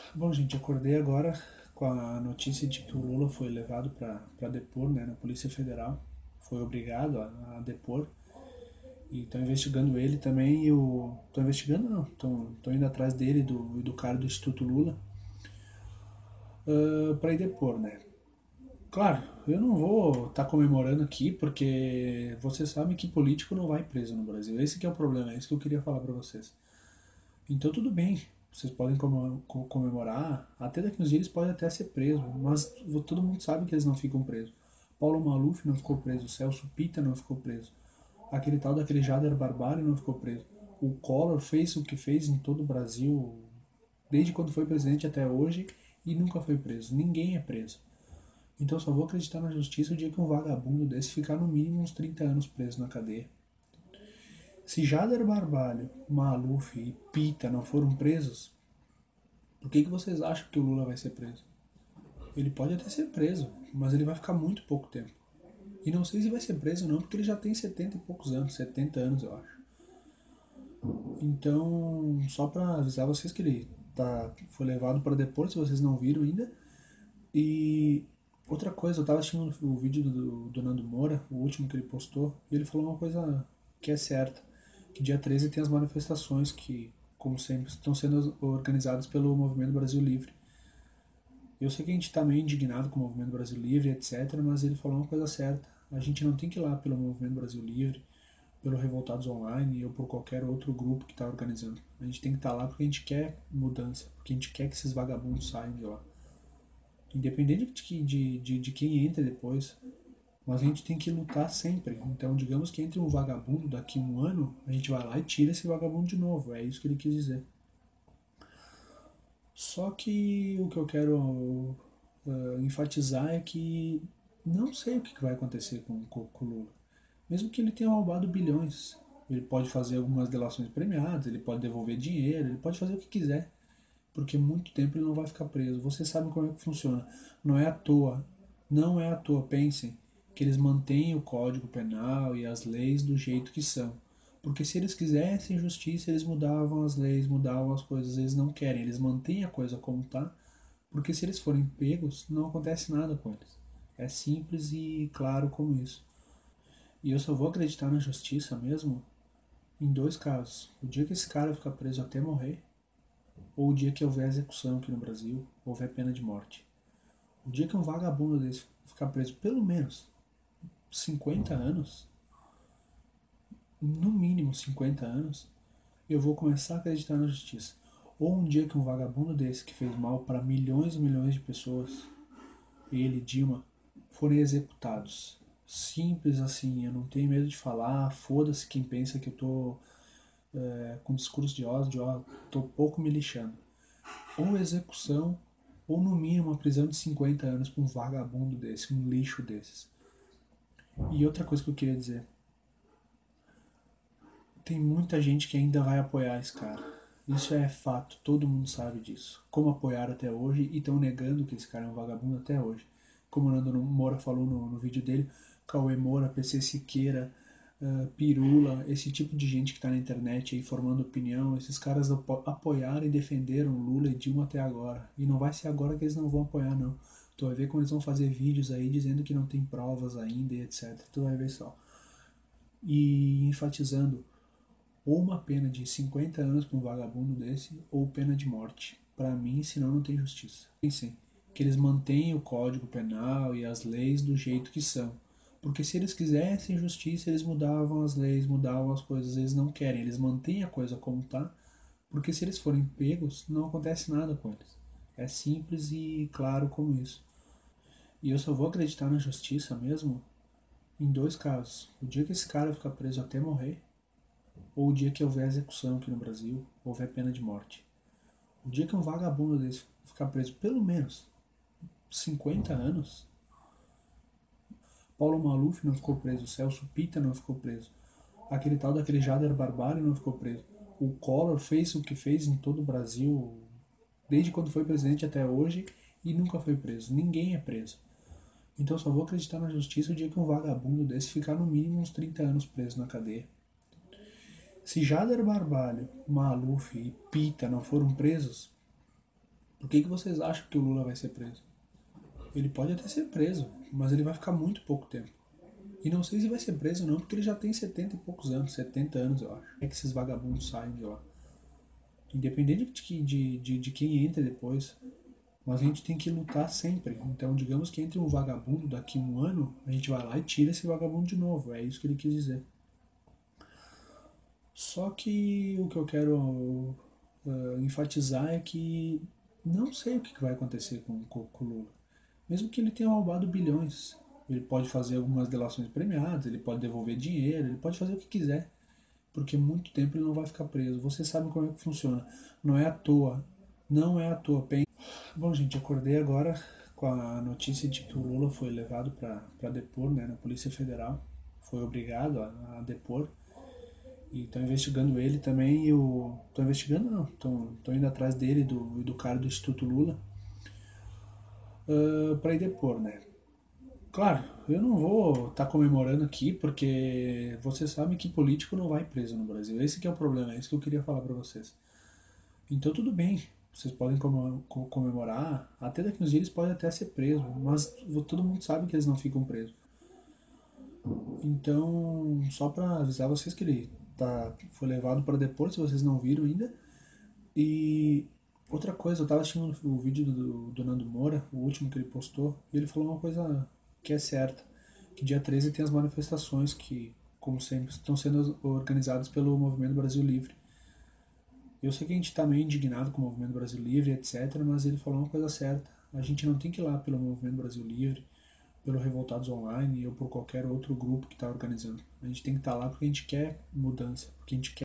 Bom, gente, acordei agora com a notícia de que o Lula foi levado para depor, né, na Polícia Federal. Foi obrigado a depor. E estão investigando ele também e o... Estão investigando não, estão indo atrás dele e do cara do Instituto Lula para ir depor, né. Claro, eu não vou estar comemorando aqui porque vocês sabem que político não vai preso no Brasil. Esse que é o problema, é isso que eu queria falar para vocês. Então tudo bem, vocês podem comemorar, até daqui uns dias eles podem até ser presos, mas todo mundo sabe que eles não ficam presos. Paulo Maluf não ficou preso, Celso Pitta não ficou preso, aquele tal daquele Jader Barbalho não ficou preso. O Collor fez o que fez em todo o Brasil, desde quando foi presidente até hoje, e nunca foi preso. Ninguém é preso. Então eu só vou acreditar na justiça o dia que um vagabundo desse ficar no mínimo uns 30 anos preso na cadeia. Se Jader Barbalho, Maluf e Pita não foram presos, por que vocês acham que o Lula vai ser preso? Ele pode até ser preso, mas ele vai ficar muito pouco tempo. E não sei se vai ser preso ou não, porque ele já tem 70 e poucos anos, 70 anos eu acho. Então, só pra avisar vocês que ele foi levado para depor, se vocês não viram ainda. E outra coisa, eu tava assistindo o vídeo do Nando Moura, o último que ele postou, e ele falou uma coisa que é certa, que dia 13 tem as manifestações que, como sempre, estão sendo organizadas pelo Movimento Brasil Livre. Eu sei que a gente está meio indignado com o Movimento Brasil Livre, etc., mas ele falou uma coisa certa. A gente não tem que ir lá pelo Movimento Brasil Livre, pelo Revoltados Online ou por qualquer outro grupo que está organizando. A gente tem que estar lá porque a gente quer mudança, porque a gente quer que esses vagabundos saiam de lá. Independente de quem entra depois, mas a gente tem que lutar sempre. Então, digamos que entre um vagabundo daqui a um ano, a gente vai lá e tira esse vagabundo de novo. É isso que ele quis dizer. Só que o que eu quero enfatizar é que não sei o que vai acontecer com o Lula. Mesmo que ele tenha roubado bilhões, ele pode fazer algumas delações premiadas, ele pode devolver dinheiro, ele pode fazer o que quiser, porque muito tempo ele não vai ficar preso. Vocês sabem como é que funciona. Não é à toa, não é à toa, pensem, que eles mantêm o Código Penal e as leis do jeito que são. Porque se eles quisessem justiça, eles mudavam as leis, mudavam as coisas. Eles não querem, eles mantêm a coisa como está, porque se eles forem pegos, não acontece nada com eles. É simples e claro como isso. E eu só vou acreditar na justiça mesmo em dois casos. O dia que esse cara ficar preso até morrer, ou o dia que houver execução aqui no Brasil, houver pena de morte. O dia que um vagabundo desse ficar preso pelo menos 50 anos, no mínimo 50 anos, eu vou começar a acreditar na justiça. Ou um dia que um vagabundo desse que fez mal para milhões e milhões de pessoas, ele, Dilma, forem executados. Simples assim, eu não tenho medo de falar, foda-se quem pensa que eu tô com discurso de ódio, ó, tô pouco me lixando. Ou execução, ou no mínimo uma prisão de 50 anos para um vagabundo desse, um lixo desses. E outra coisa que eu queria dizer, tem muita gente que ainda vai apoiar esse cara. Isso é fato, todo mundo sabe disso. Como apoiaram até hoje e estão negando que esse cara é um vagabundo até hoje. Como o Nando Moura falou no vídeo dele, Cauê Moura, PC Siqueira, Pirula, esse tipo de gente que está na internet aí formando opinião, esses caras apoiaram e defenderam Lula e Dilma até agora. E não vai ser agora que eles não vão apoiar, não. Tu vai ver como eles vão fazer vídeos aí dizendo que não tem provas ainda e etc. Tu vai ver só. E enfatizando, ou uma pena de 50 anos para um vagabundo desse, ou pena de morte. Para mim, senão não tem justiça. Pensem que eles mantêm o Código Penal e as leis do jeito que são. Porque se eles quisessem justiça, eles mudavam as leis, mudavam as coisas. Eles não querem, eles mantêm a coisa como está. Porque se eles forem pegos, não acontece nada com eles. É simples e claro como isso. E eu só vou acreditar na justiça mesmo em dois casos. O dia que esse cara ficar preso até morrer, ou o dia que houver execução aqui no Brasil, houver pena de morte. O dia que um vagabundo desse ficar preso pelo menos 50 anos, Paulo Maluf não ficou preso, Celso Pitta não ficou preso, aquele tal daquele Jader Barbalho não ficou preso. O Collor fez o que fez em todo o Brasil, desde quando foi presidente até hoje, e nunca foi preso. Ninguém é preso. Então eu só vou acreditar na justiça o dia que um vagabundo desse ficar no mínimo uns 30 anos preso na cadeia. Se Jader Barbalho, Maluf e Pita não foram presos, Por que vocês acham que o Lula vai ser preso? Ele pode até ser preso, mas ele vai ficar muito pouco tempo. E não sei se vai ser preso não, porque ele já tem 70 e poucos anos, 70 anos eu acho. É que esses vagabundos saem de lá. Independente de quem entra depois. Mas a gente tem que lutar sempre. Então, digamos que entre um vagabundo daqui a um ano, a gente vai lá e tira esse vagabundo de novo. É isso que ele quis dizer. Só que o que eu quero enfatizar é que não sei o que vai acontecer com o Lula. Mesmo que ele tenha roubado bilhões, ele pode fazer algumas delações premiadas, ele pode devolver dinheiro, ele pode fazer o que quiser, porque muito tempo ele não vai ficar preso. Você sabe como é que funciona. Não é à toa. Não é à toa. Bom, gente, acordei agora com a notícia de que o Lula foi levado para depor, né, na Polícia Federal. Foi obrigado a depor. E estão investigando ele também e o. Estão investigando não, estão indo atrás dele e do cara do Instituto Lula para ir depor, né? Claro, eu não vou estar comemorando aqui porque vocês sabem que político não vai preso no Brasil. Esse que é o problema, é isso que eu queria falar para vocês. Então tudo bem, vocês podem comemorar, até daqui uns dias eles podem até ser presos, mas todo mundo sabe que eles não ficam presos. Então, só para avisar vocês que ele foi levado para depor, se vocês não viram ainda. E outra coisa, eu tava assistindo o vídeo do Nando Moura, o último que ele postou, e ele falou uma coisa que é certa, que dia 13 tem as manifestações que, como sempre, estão sendo organizadas pelo Movimento Brasil Livre. Eu sei que a gente está meio indignado com o Movimento Brasil Livre, etc., mas ele falou uma coisa certa. A gente não tem que ir lá pelo Movimento Brasil Livre, pelo Revoltados Online ou por qualquer outro grupo que está organizando. A gente tem que estar lá porque a gente quer mudança, porque a gente quer